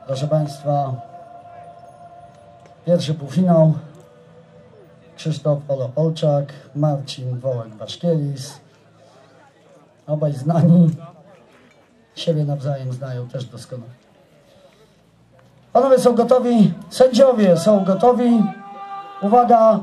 Proszę Państwa, pierwszy półfinał. Krzysztof Olo-Olczak, Marcin Wołek-Waszkielis. Obaj znani, siebie nawzajem znają też doskonale. Panowie są gotowi, sędziowie są gotowi. Uwaga!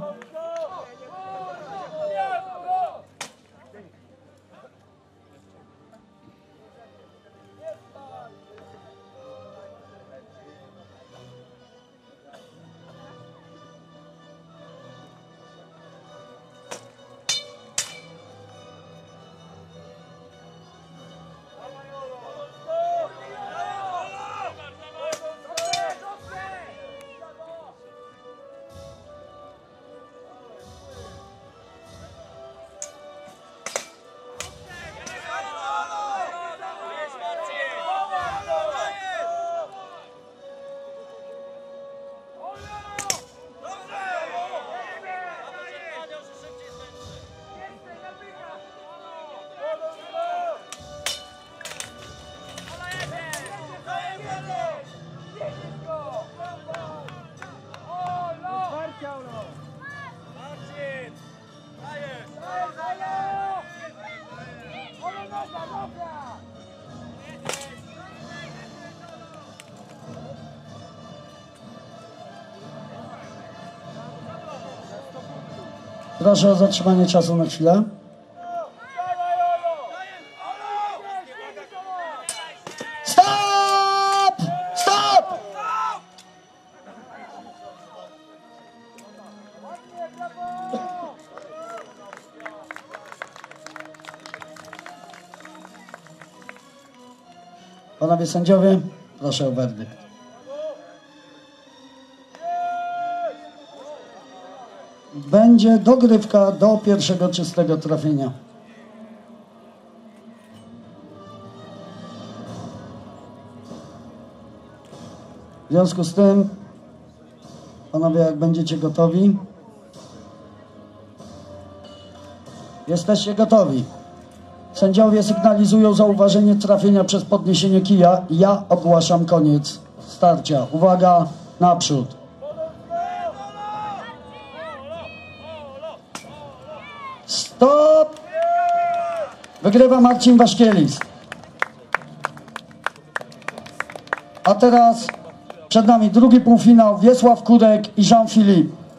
Proszę o zatrzymanie czasu na chwilę. Stop! Stop! Panowie sędziowie, proszę o werdykt. Będzie dogrywka do pierwszego czystego trafienia. W związku z tym, panowie, jak będziecie gotowi, jesteście gotowi. Sędziowie sygnalizują zauważenie trafienia przez podniesienie kija. Ja ogłaszam koniec starcia. Uwaga, naprzód. Stop! Wygrywa Marcin Waszkielis. A teraz przed nami drugi półfinał. Wiesław Kurek i Jean-Philippe.